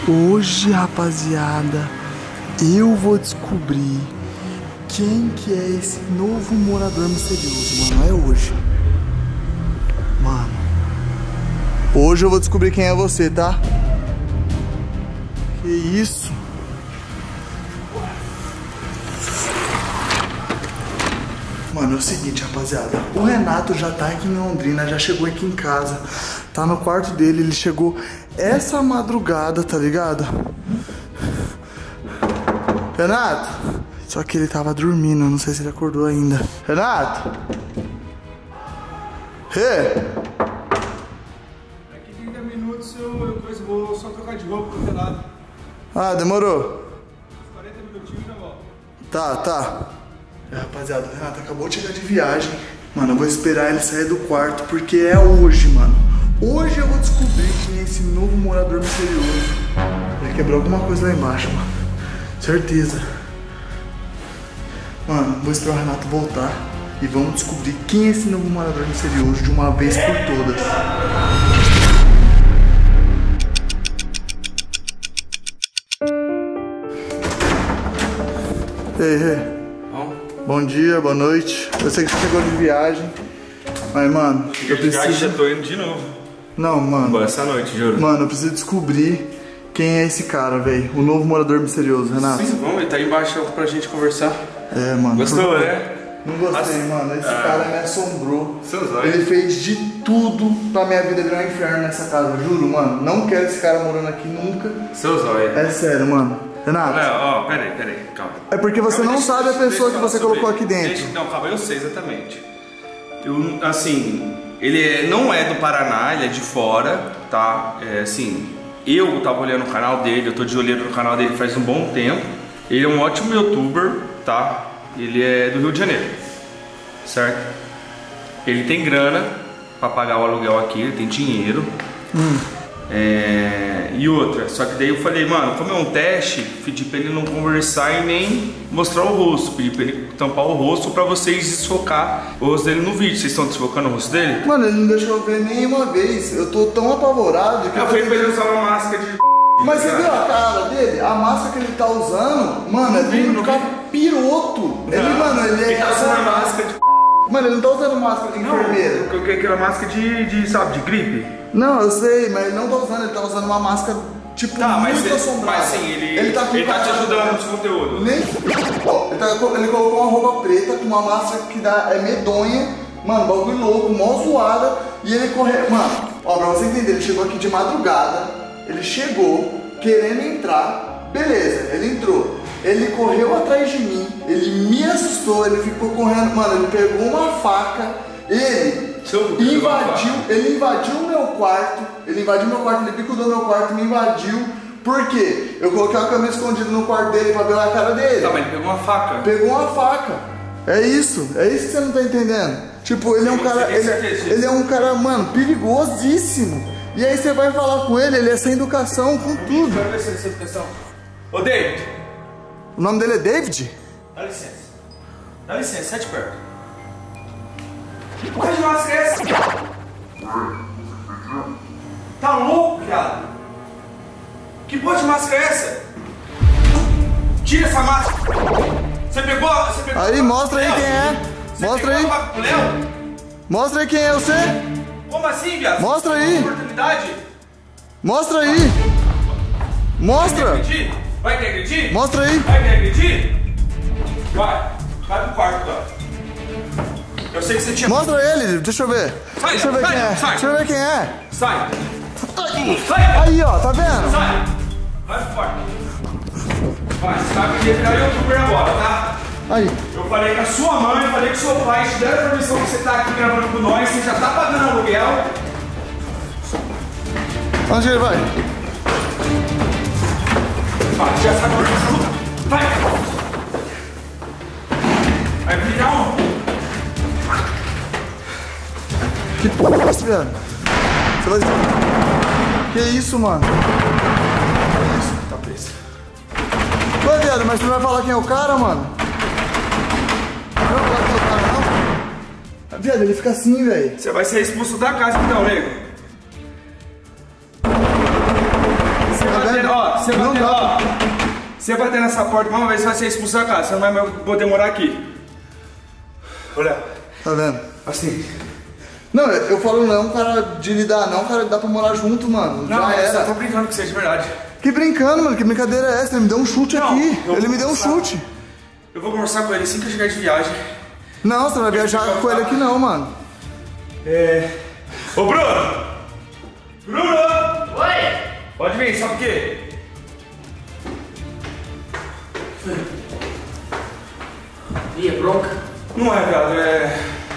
Hoje, rapaziada, eu vou descobrir quem que é esse novo morador misterioso, mano. É hoje. Mano, hoje eu vou descobrir quem é você, tá? Que isso? Mano, é o seguinte, rapaziada. O Renato já tá aqui em Londrina, já chegou aqui em casa. Tá no quarto dele, ele chegou essa madrugada, tá ligado? Renato! Só que ele tava dormindo, não sei se ele acordou ainda. Renato! Daqui 30 minutos eu vou só trocar de roupa pro Renato. Ah, demorou? 40 minutinhos já volto. Tá. Rapaziada, o Renato acabou de chegar de viagem. Mano, eu vou esperar ele sair do quarto, porque é hoje, mano. Hoje eu vou descobrir quem é esse novo morador misterioso. Ele quebrou alguma coisa lá embaixo, mano. Certeza. Mano, vou esperar o Renato voltar e vamos descobrir quem é esse novo morador misterioso de uma vez por todas. Ei. Bom dia, boa noite. Eu sei que você chegou de viagem, mas, mano, eu preciso... Já tô indo de novo. Não, mano. Boa, essa noite, juro. Mano, eu preciso descobrir quem é esse cara, velho. O novo morador misterioso, Renato. Sim, vamos, ele tá aí embaixo pra gente conversar. É, mano. Gostou, né? Não gostei, mano. Esse cara me assombrou. Seus olhos. Ele fez de tudo pra minha vida virar um inferno nessa casa. Juro, mano. Não quero esse cara morando aqui nunca. Seus olhos. É sério, mano. Renato. Ó, peraí, calma. É porque você não sabe a pessoa que você colocou aqui dentro. Não, calma, eu sei exatamente. Ele não é do Paraná, ele é de fora, tá? Eu tava olhando o canal dele, eu tô de olheiro no canal dele faz um bom tempo. Ele é um ótimo youtuber, tá? Ele é do Rio de Janeiro, certo? Ele tem grana pra pagar o aluguel aqui, ele tem dinheiro. E outra, só que daí eu falei, mano, como é um teste, pedi pra ele não conversar e nem mostrar o rosto. Pedi pra ele tampar o rosto pra vocês desfocar o rosto dele no vídeo. Vocês estão desfocando o rosto dele? Mano, ele não deixou eu ver nenhuma vez. Eu tô tão apavorado que eu falei pra ele usar uma máscara de... Mas você viu a cara dele? A máscara que ele tá usando, mano, é de capiroto. Ele tá usando uma máscara de... Mano, ele não tá usando máscara de enfermeiro. Eu coloquei aquela máscara de gripe. Não, eu sei, mas ele não tá usando, ele tá usando uma máscara, tipo, muito assombrada. Mas sim, ele tá te ajudando nos conteúdos. Ele colocou uma roupa preta com uma máscara que é medonha, mano, bagulho louco, mó zoada, e ele correu, mano, ó, pra você entender, ele chegou aqui de madrugada, ele chegou querendo entrar, beleza, ele entrou. Ele correu atrás de mim, ele me assustou, ele ficou correndo, mano, ele pegou uma faca, ele invadiu o meu quarto, ele picudou meu quarto, me invadiu, por quê? Eu coloquei uma câmera escondida no quarto dele pra ver a cara dele. Tá, mas ele pegou uma faca. Pegou uma faca. É isso que você não tá entendendo. Tipo, ele é um cara, mano, perigosíssimo. E aí você vai falar com ele é sem educação, com tudo. Vai ver se ele é sem educação. Ô, David. O nome dele é David? Dá licença, sai de perto. Que porra de máscara é essa? Tá louco, viado? Que porra de máscara é essa? Tira essa máscara. Você pegou? Aí, mostra aí quem é. Mostra aí. Mostra aí quem é você. Como assim, viado? Mostra aí. Oportunidade? Mostra aí. Mostra. Vai querer agredir? Mostra aí. Vai querer agredir? Vai pro quarto agora. Eu sei que você tinha... Mostra ele, deixa eu ver. Sai, deixa eu ver sai, quem é. sai. Deixa eu ver quem é. Sai. Aí, ó, tá vendo? Sai. Vai pro quarto. Vai, você vai aprender a virar youtuber agora, tá? Aí. Eu falei com a sua mãe, falei com o seu pai, te deram a permissão que você tá aqui gravando com nós, você já tá pagando aluguel. Onde ele vai? Vai, já sabe onde você luta. Vai. Vai virar um... Que porra é isso, velho? Você vai... Que isso, mano? Que isso? Tá preso. Ô, viado, mas você não vai falar quem é o cara, mano? Não vai falar quem é o cara, não? Viado, ele fica assim, velho. Você vai ser expulso da casa então, nego. bater, ó, você bater nessa porta uma vez, você vai ser expulso da casa, você não vai mais poder morar aqui. Olha. Tá vendo? Assim. Não, eu falo não, cara, de lidar não, cara, dá pra morar junto, mano. Não, já era. Eu tô brincando com você de verdade. Que brincando, mano, que brincadeira é essa? Ele me deu um chute aqui. Ele me deu um chute. Eu vou conversar com ele assim que eu chegar de viagem. Não, você não vai viajar com ele aqui não, mano. Ô, Bruno! Bruno! Oi! Pode vir, sabe o quê? Ih, é bronca? Não é, viado, é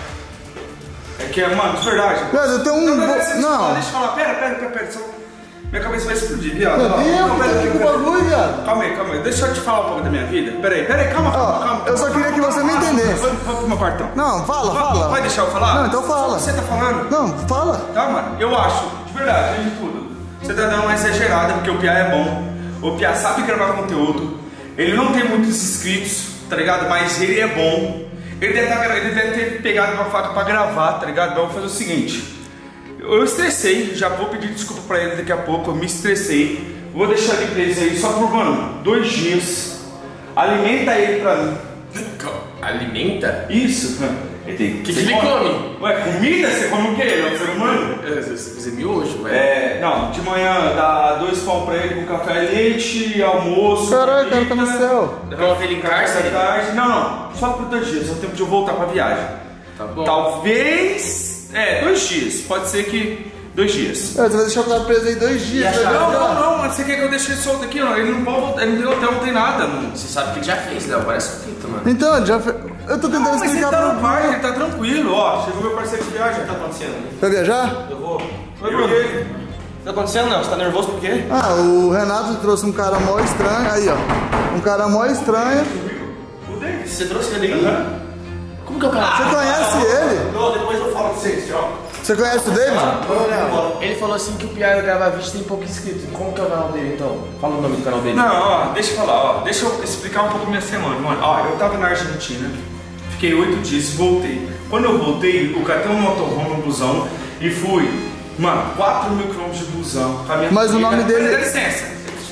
que é, mano, de verdade. Viado, eu tenho um... Deixa Não. eu falar, pera. Minha cabeça vai explodir, viado. Meu Deus, tá aqui com o bagulho, viado. Calma aí. Deixa eu te falar um pouco da minha vida. Pera aí, calma. Eu só queria que você me entendesse. Vamos pro meu quartão. Não, fala. Vai deixar eu falar? Não, então fala. Você tá falando? Não, fala. Tá, mano, eu acho, de verdade, além de tudo, você tá dando uma exagerada, porque o Piá é bom, o Piá sabe gravar conteúdo, ele não tem muitos inscritos, tá ligado? Mas ele é bom, ele deve ter pegado uma faca pra gravar, tá ligado? Então eu vou fazer o seguinte, eu estressei, já vou pedir desculpa pra ele daqui a pouco, eu me estressei, vou deixar ele preso aí só por, mano, 2 dias, alimenta ele pra mim. Alimenta? Isso, mano. O que ele come? Ué, comida? Você come o quê? Não, ser humano? Você miojo, velho. Não, de manhã dá 2 pão pra ele com café e leite, almoço. Caralho, cara, tá no céu. Coloca ele em cárcere? Não, só por 2 dias, só tempo de eu voltar pra viagem. Tá bom. Talvez. 2 dias, pode ser que 2 dias. Você vai deixar o cara preso aí 2 dias. Não, mas você quer que eu deixe ele solto aqui? Ele não pode voltar, ele não tem hotel, não tem nada, mano. Você sabe que ele já fez, Léo. Parece um fita, mano. Então, eu tô tentando Mas ele explicar tá pra no parque, ele tá tranquilo, ó. Chegou meu parceiro de viagem. O que tá acontecendo? Vai viajar? Eu vou. Oi, Bruno. O que tá acontecendo, Léo? Você tá nervoso por quê? Ah, o Renato trouxe um cara mó estranho. Aí, ó. Um cara mó estranho. O David. Você trouxe ele aí? Como que é o cara? Você conhece ele? Não, depois eu falo pra vocês, tchau. Você conhece o David? Ele falou assim que o Piá grava vídeo tem pouco inscrito. Como que é o canal dele, então? Fala o nome do canal dele. Não, ó, deixa eu falar, ó. Deixa eu explicar um pouco minha semana, mano. Ó, eu tava na Argentina, fiquei 8 dias, voltei. Quando eu voltei, o cara tem um motorhome, um busão, e fui, mano, 4.000 km de busão com a minha Mas família. o nome dele... Dá licença.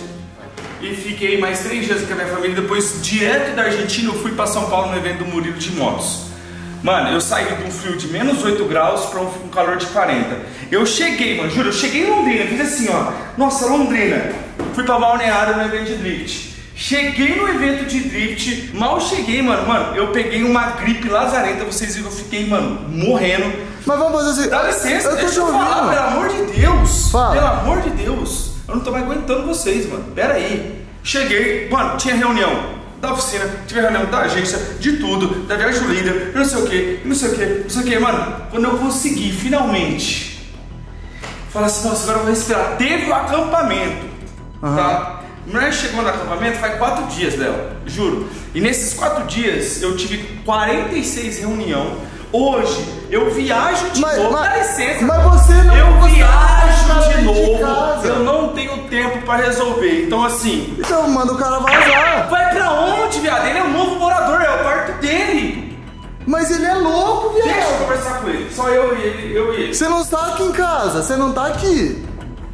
E fiquei mais 3 dias com a minha família. Depois, direto da Argentina, eu fui pra São Paulo no evento do Murilo de motos. Mano, eu saí de um frio de menos 8 graus pra um calor de 40. Eu cheguei, mano, juro, eu cheguei em Londrina, fiz assim, ó. Nossa, Londrina. Fui pra Balneário no evento de drift. Cheguei no evento de drift, mal cheguei, mano, eu peguei uma gripe lazarenta, vocês viram, eu fiquei, mano, morrendo. Mas vamos fazer assim. Dá licença, eu tô deixa te eu falar, ouvindo. pelo amor de Deus. Fala. Pelo amor de Deus. Eu não tô mais aguentando vocês, mano. Pera aí. Cheguei, mano, tinha reunião da oficina, tive reunião da agência, de tudo, da viagem do líder, não sei o que, mano. Quando eu consegui, finalmente, falar assim, nossa, agora eu vou respirar. Teve o acampamento, tá? Nós chegou no acampamento faz 4 dias, Léo, juro. E nesses 4 dias eu tive 46 reuniões. Hoje eu viajo de novo. Dá licença. Mas você não. Eu viajo de novo. casa. Eu não tenho tempo pra resolver. Então assim. Então manda o cara vazar. Vai pra onde, viado? Ele é um novo morador, é o quarto dele. Mas ele é louco, viado. Deixa eu conversar com ele. Só eu e ele. Você não está aqui em casa, você não tá aqui.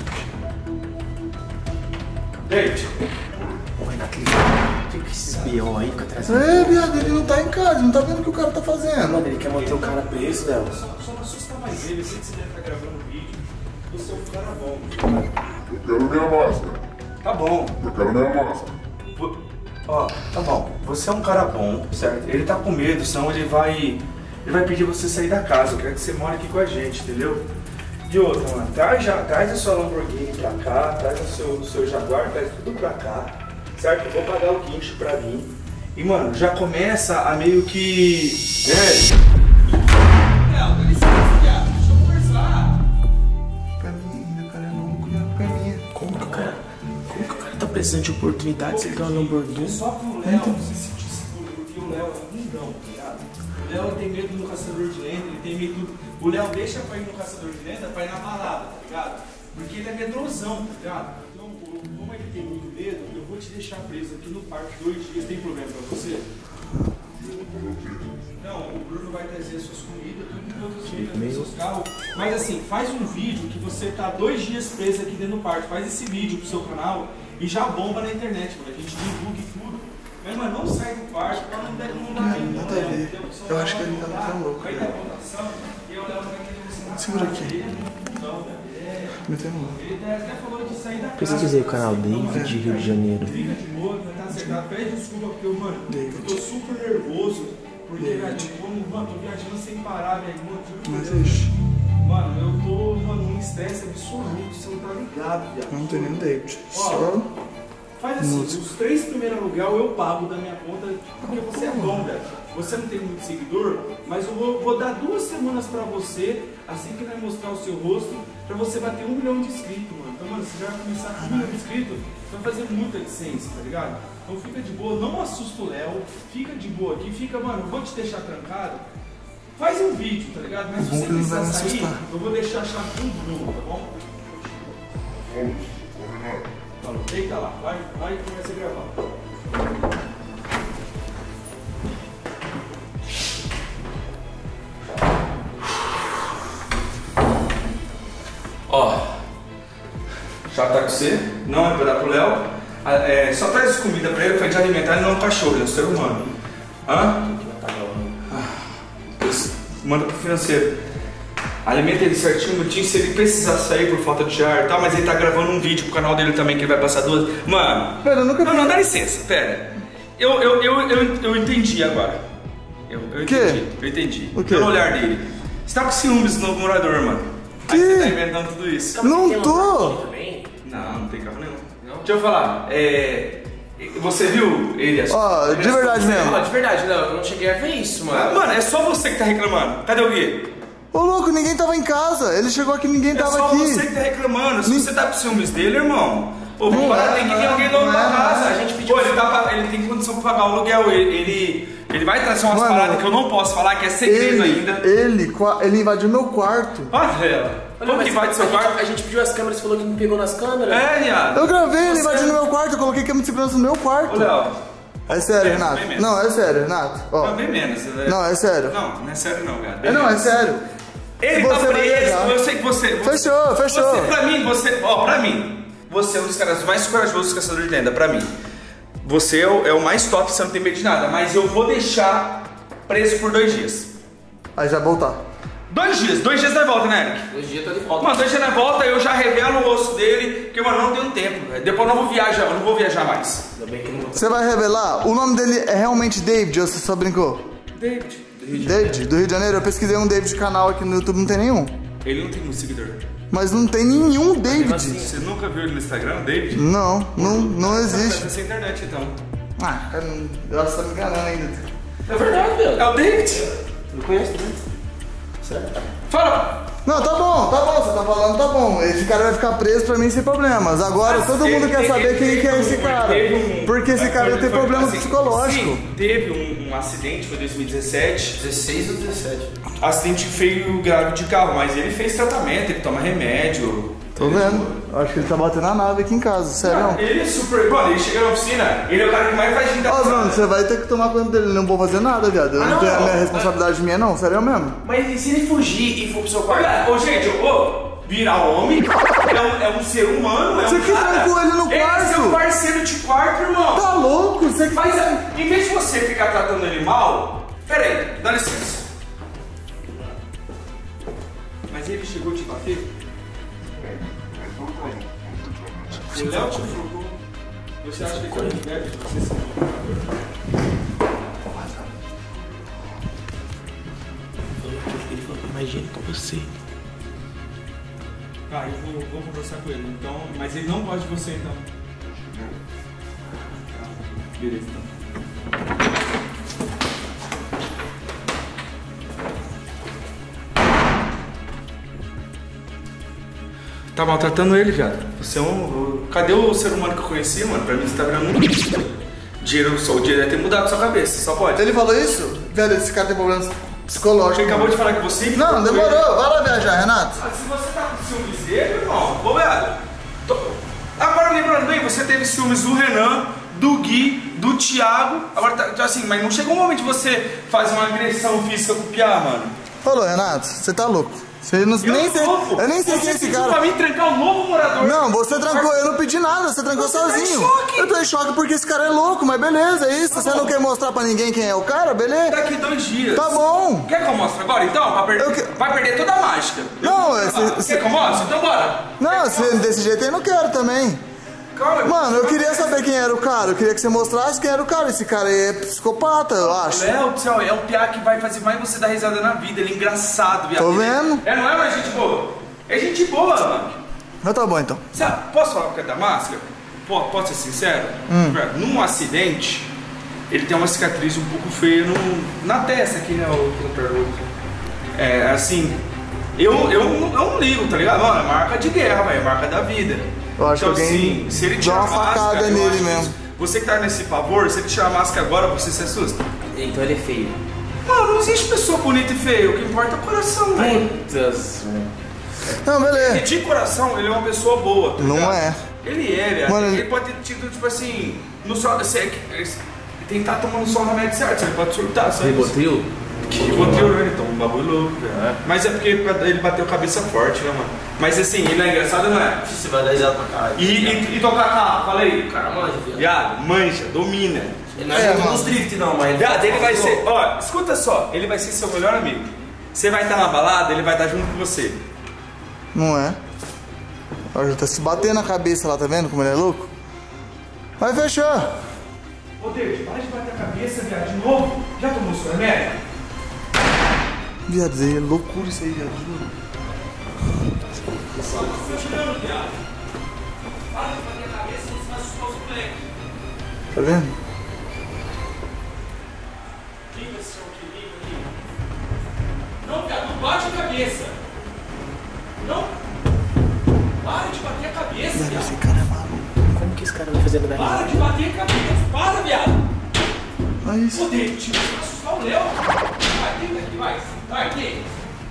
Gente. Fica esses B.O. aí, fica trazendo. Viado, ele não tá em casa, não tá vendo o que o cara tá fazendo. Mano, ele quer manter o cara preso, Léo. Só não assusta mais ele. Eu sei que você deve estar gravando vídeo. Você é um cara bom. Eu quero minha máscara. Tá bom. Eu quero minha máscara. Ó, tá bom. Você é um cara bom, certo? Ele tá com medo, senão ele vai pedir você sair da casa. Eu quero que você more aqui com a gente, entendeu? E outra, mano, traz a sua Lamborghini pra cá, traz o seu Jaguar, traz tudo pra cá, certo? Eu vou pagar o guincho pra mim. E, mano, já começa a meio que... Não, dá licença, viado. Deixa eu conversar. Caminha, cara, não, caminha. Como que o cara tá precisando de oportunidade se ele tem uma Lamborghini? Só pro Léo se sentir seguro, porque o Léo é um bundão, tá ligado? O Léo tem medo do caçador de lenda, ele tem medo... O Léo deixa pra ir no caçador de lenda pra ir na balada, tá ligado? Porque ele é medrosão, tá ligado? Então, como ele tem muito medo, eu vou te deixar preso aqui no parque 2 dias. Tem problema pra você? Não, o Bruno vai trazer as suas comidas, tudo nos seus carros. Mas assim, faz um vídeo que você tá 2 dias preso aqui dentro do parque. Faz esse vídeo pro seu canal e já bomba na internet, mano. A gente divulga e tudo. Mas, mano, não sai do quarto pra não dar tempo. Nada a ver. Eu acho que ele tá muito louco, velho. Segura aqui. Metendo louco. Pesquisei o canal David Rio de Janeiro. Fica de boa, tá acertado. Pede desculpa porque eu, mano, eu tô super nervoso. Porque, velho, tô viajando sem parar, velho. Mas, ixi, Mano, eu tô, mano, num estresse absoluto, você não tá ligado, viado. não tem nenhum David. Ó, Só faz assim, música. os 3 primeiros aluguel eu pago da minha conta, porque você é bom, velho. Você não tem muito seguidor, mas eu vou dar 2 semanas pra você, assim que vai mostrar o seu rosto, pra você bater 1 milhão de inscritos, mano. Então, mano, você já vai começar com 1 milhão de inscritos, vai fazer muita licença, tá ligado? Então fica de boa, não assusta o Léo, fica de boa aqui, fica, mano, eu vou te deixar trancado. Faz um vídeo, tá ligado? Mas se você precisar sair, eu vou deixar a chave tudo novo, tá bom? Falou, deita lá, vai e começa a gravar. Ó, já tá com você, não é pra dar pro Léo. Só traz comida pra ele, pra gente alimentar, ele não é um cachorro, ele é um ser humano. Hã? Manda pro financeiro. Alimenta ele certinho, minutinho. Se ele precisar sair por falta de ar e tal, mas ele tá gravando um vídeo pro canal dele também que ele vai passar 2. Mano, pera, eu nunca vi. Não, dá licença, pera. Eu entendi agora. Eu entendi. O quê? Pelo olhar dele. Você tá com ciúmes do novo morador, mano. Aí você tá inventando tudo isso. Não tô! Não tem carro nenhum. Deixa eu falar, você viu ele assim? Ó, de verdade mesmo. Ó, de verdade, não, eu não cheguei a ver isso, mano. Mano, é só você que tá reclamando. Cadê o Gui? Ô louco, ninguém tava em casa. Ele chegou aqui, ninguém tava É só aqui. você que tá reclamando. Se você tá com ciúmes dele, irmão, ô, vamos parar, tem que vir alguém novo pra casa. A gente pediu. Pô, ele tem condição pra pagar o aluguel. Ele vai trazer umas paradas que eu não posso falar, que é segredo ainda. Ele invadiu meu quarto. Olha ela. Como que vai do seu quarto? A gente pediu as câmeras e falou que não pegou nas câmeras. É, viado. Eu gravei ele invadindo meu quarto, eu coloquei câmera de segurança no meu quarto. Ô, Léo. É sério, Renato. Não, é sério, Renato. Ó. Não, bem menos. Não, é sério. Não é sério não, cara. Não, é sério. Ele tá preso, eu sei que você... Fechou. Pra mim, você é um dos caras mais corajosos caçadores de lenda, pra mim. Você é o mais top, você não tem medo de nada, mas eu vou deixar preso por 2 dias. Aí já voltar. 2 dias na volta, né, Eric? 2 dias tá de volta. Mano, 2 dias na volta, eu já revelo o osso dele, porque, mano, não tenho tempo, velho. Depois eu não vou viajar mais. Ainda bem que não. Você vai revelar? O nome dele é realmente David ou você só brincou? David. David, do Rio de Janeiro? Eu pesquisei um David canal aqui no YouTube, não tem nenhum. Ele não tem um seguidor. Mas não tem nenhum David. Você nunca viu ele no Instagram, David? Não existe. Deve ser internet, então. Ah, cara, eu acho que você tá me enganando ainda. É verdade, velho. É o David? Eu conheço também. Certo? Fala! Não, tá bom, você tá falando, tá bom. Esse cara vai ficar preso pra mim sem problemas. Agora todo mundo quer saber quem que é esse cara. Porque esse cara tem problema psicológico. Sim, teve um acidente, foi em 2017. 16 ou 17? Acidente feio grave de carro, mas ele fez tratamento, ele toma remédio. Tô vendo. Acho que ele tá batendo a nave aqui em casa, sério. Ele é super. Mano, ele chega na oficina, ele é o cara que mais faz gente. Ó, Bruno, você vai ter que tomar conta dele. Não vou fazer nada, viado. Eu não tenho a minha responsabilidade minha, não. Sério mesmo. Mas e se ele fugir e for pro seu quarto? Ô, gente, virar homem é um ser humano, Você que trancou ele no quarto? Ele é seu parceiro de quarto, irmão. Tá louco? Você que Mas, em vez de você ficar tratando ele mal, pera aí, dá licença. Mas ele chegou a te bater? O Léo te jogou. Você acha que ele é de você se Ele falou que imagina com você. Tá, eu vou conversar com ele, então. Mas ele não gosta de você, então. Tá, beleza, então. Tá maltratando ele, viado. Você é um. Cadê o ser humano que eu conheci, mano? Pra mim você tá virando um. Dinheiro, o dinheiro deve ter mudado a sua cabeça, só pode. Ele falou isso? Velho, esse cara tem problemas psicológicos. Ele acabou de falar que você. Não, demorou. Vai lá viajar, Renato. Ah, se você tá com ciúmes dele, irmão, ô, viado. Agora lembrando bem, você teve ciúmes do Renan, do Gui, do Thiago. Agora tá assim, mas não chegou o momento de você fazer uma agressão física com o Piá, mano. Falou, Renato, você tá louco. Você não, nem sei, eu nem sei quem é esse cara. Pra mim trancar um novo morador. Não, você trancou, eu não pedi nada, você trancou sozinho. Eu tô em choque porque esse cara é louco, mas beleza, é isso. Você não quer mostrar pra ninguém quem é o cara, beleza? Daqui 2 dias. Tá bom. Quer que eu mostre agora então? Vai perder toda a mágica. Não, quer que eu mostre? Então bora. Não, desse jeito eu não quero também. Calma, mano, eu queria saber quem era o cara. Eu queria que você mostrasse quem era o cara. Esse cara aí é psicopata, eu acho. Léo do céu, é o piá que vai fazer mais você dar risada na vida. Ele é engraçado, viado. Tô vendo. Não é mais gente boa. É gente boa, mano. Mas tá bom então. Posso falar por causa da máscara? Posso ser sincero? Num acidente, ele tem uma cicatriz um pouco feia na testa aqui, né? É, assim, eu não ligo, tá ligado? Mano, é marca de guerra, velho. É marca da vida. Eu acho então, que alguém assim, se ele dá tirar uma a máscara, facada nele mesmo. Você que tá nesse pavor, se ele tirar a máscara agora, você se assusta. Então ele é feio. Mano, não existe pessoa bonita e feia. O que importa é o coração, velho. Não, beleza. E de coração, ele é uma pessoa boa, tá Não ligado? é. Ele é, velho. Mano, ele pode ter tido, tipo assim, no sol, tem que estar tomando só o remédio certo, ele pode surtar, sabe? Ribotril? Ribotril, né? Então, um bagulho louco, velho. Mas é porque ele bateu cabeça forte, né, mano? Mas assim, ele não é engraçado, não é? Você vai dar risada pra caralho. E tocar carro, falei. O cara manja, viado. Viado, manja, domina. Ele não é dos drift não, mas... Viado, ele vai ser, ó, escuta só, ele vai ser seu melhor amigo. Você vai estar na balada, ele vai estar junto com você. Não é? Ó, já tá se batendo na cabeça lá, tá vendo como ele é louco? Vai fechar. Ô, David, para de bater a cabeça, viado, de novo. Já tomou seu remédio? Viado, é loucura isso aí, viado, juro. Tá vendo? Não, viado, não bate a cabeça. Não. Para de bater a cabeça, viado. Esse cara é maluco. Como que esse cara vai fazer lugar? Para de bater a cabeça. Para, viado. Olha isso. Ô, David, você vai assustar o Léo. Vai, tenta aqui, vai. Vai, aqui.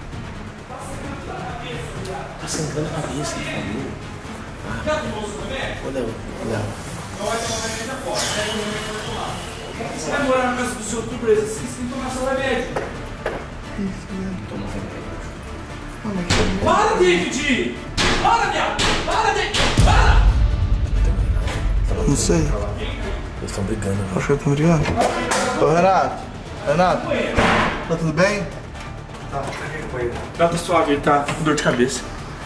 Tá sangrando a cabeça, por favor. Já tomou o seu remédio? Ô, Léo. Não vai tomar remédio agora. Você vai morar na casa do seu outubro, você tem que tomar seu remédio. Toma o remédio. Para, David! Para, viado! Para, David! Para! Não sei. Eles estão brigando, velho. Acho que eles estão brigando. Ô, Renato. Renato, tá tudo bem? Tá suave, ele tá com dor de cabeça.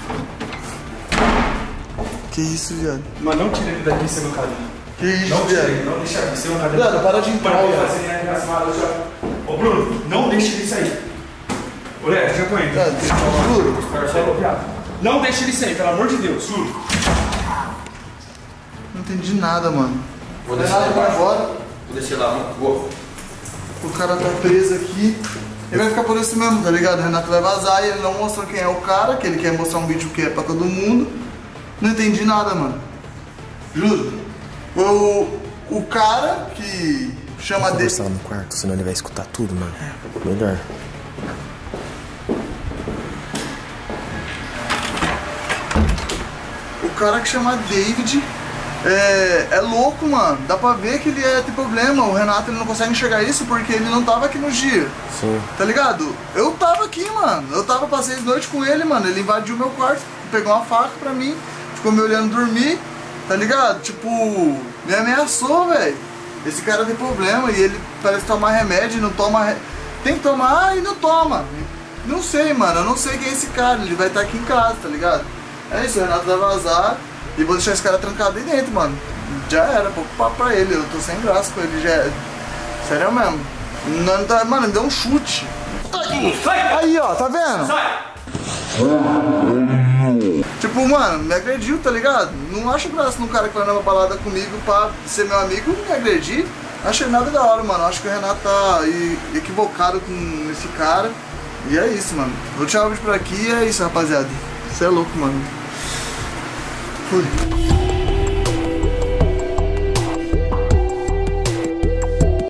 Que isso, viado? Mas não tira ele daqui, você não cabe. Que isso, Não tira viado? ele, não deixa ele, você não cabe. Viado, para de entrar, viado. Ô, Bruno, não deixa ele sair. Ô, Léo, já tô indo. Viado, juro. Não deixa ele sair, pelo amor de Deus, juro. Não entendi nada, mano. Vou deixar Renato vai embora. Vou deixar lá, mano. Vou. O cara tá preso aqui. Ele vai ficar por isso mesmo, tá ligado? O Renato vai vazar e ele não mostrou quem é o cara, que ele quer mostrar um vídeo que é pra todo mundo. Não entendi nada, mano. Juro. O cara que chama dele. Conversar lá no quarto, senão ele vai escutar tudo, mano. Melhor. O cara que chama David é louco, mano. Dá pra ver que ele tem problema. O Renato ele não consegue enxergar isso porque ele não tava aqui no dia. Sim. Tá ligado? Eu tava aqui, mano. Passei a noite com ele, mano. Ele invadiu meu quarto, pegou uma faca pra mim, ficou me olhando dormir, tá ligado? Tipo, me ameaçou, velho. Esse cara tem problema e ele parece tomar remédio e não toma. Tem que tomar e não toma. Não sei, mano. Eu não sei quem é esse cara. Ele vai estar aqui em casa, tá ligado? É isso, o Renato vai vazar e vou deixar esse cara trancado aí dentro, mano. Já era, pouco papo pra ele. Eu tô sem graça com ele, já é. Sério mesmo. Não, tá, mano, me deu um chute. Aí, ó, tá vendo? Sai! Tipo, mano, me agrediu, tá ligado? Não acho graça num cara que vai numa balada comigo pra ser meu amigo me agredir. Achei nada da hora, mano. Acho que o Renato tá equivocado com esse cara. E é isso, mano. Vou tirar o vídeo por aqui e é isso, rapaziada. Você é louco, mano. Fui.